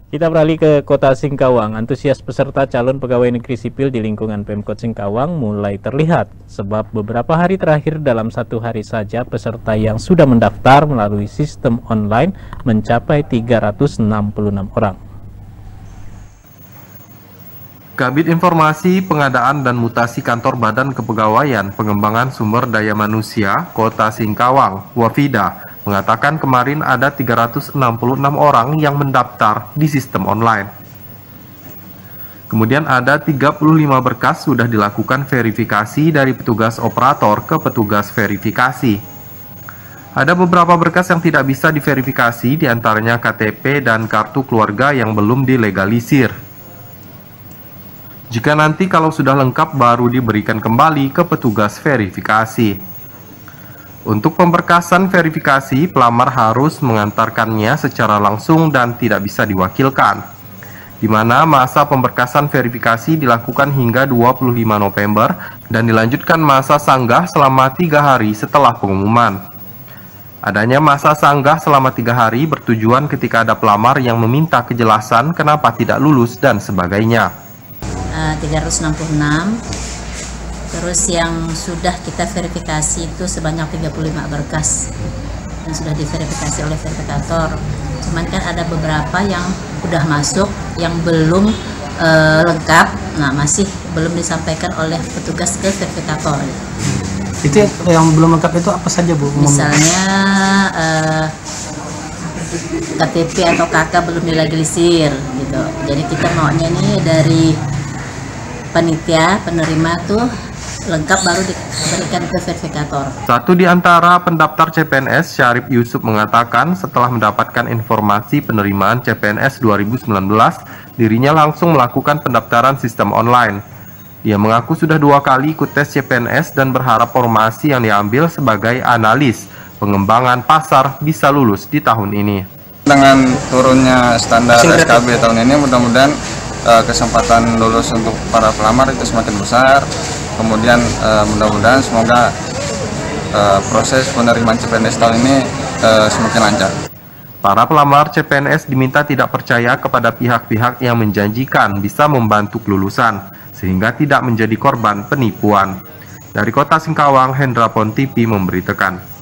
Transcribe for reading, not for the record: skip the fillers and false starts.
Kita beralih ke Kota Singkawang. Antusias peserta calon pegawai negeri sipil di lingkungan Pemkot Singkawang mulai terlihat, sebab beberapa hari terakhir dalam satu hari saja peserta yang sudah mendaftar melalui sistem online mencapai 366 orang. Kabid Informasi, Pengadaan dan Mutasi Kantor Badan Kepegawaian Pengembangan Sumber Daya Manusia Kota Singkawang, Wafida, mengatakan kemarin ada 366 orang yang mendaftar di sistem online. Kemudian ada 35 berkas sudah dilakukan verifikasi dari petugas operator ke petugas verifikasi. Ada beberapa berkas yang tidak bisa diverifikasi, diantaranya KTP dan kartu keluarga yang belum dilegalisir. Jika nanti kalau sudah lengkap baru diberikan kembali ke petugas verifikasi. Untuk pemberkasan verifikasi, pelamar harus mengantarkannya secara langsung dan tidak bisa diwakilkan, di mana masa pemberkasan verifikasi dilakukan hingga 25 November dan dilanjutkan masa sanggah selama 3 hari setelah pengumuman. Adanya masa sanggah selama 3 hari bertujuan ketika ada pelamar yang meminta kejelasan kenapa tidak lulus dan sebagainya. 366, terus yang sudah kita verifikasi itu sebanyak 35 berkas yang sudah diverifikasi oleh verifikator. Cuman kan ada beberapa yang udah masuk yang belum lengkap, nah masih belum disampaikan oleh petugas ke verifikator. Itu yang belum lengkap itu apa saja, Bu? Misalnya KTP atau KK belum dilegalisir gitu. Jadi kita maunya nih dari panitia penerima tuh lengkap baru diberikan ke verifikator. Satu di antara pendaftar CPNS, Syarif Yusuf, mengatakan setelah mendapatkan informasi penerimaan CPNS 2019, dirinya langsung melakukan pendaftaran sistem online. Dia mengaku sudah 2 kali ikut tes CPNS dan berharap formasi yang diambil sebagai analis pengembangan pasar bisa lulus di tahun ini. Dengan turunnya standar SKB tahun ini, mudah-mudahan kesempatan lulus untuk para pelamar itu semakin besar. Kemudian mudah-mudahan semoga proses penerimaan CPNS tahun ini semakin lancar. Para pelamar CPNS diminta tidak percaya kepada pihak-pihak yang menjanjikan bisa membantu kelulusan, sehingga tidak menjadi korban penipuan. Dari Kota Singkawang, Hendra Pon TV memberitakan.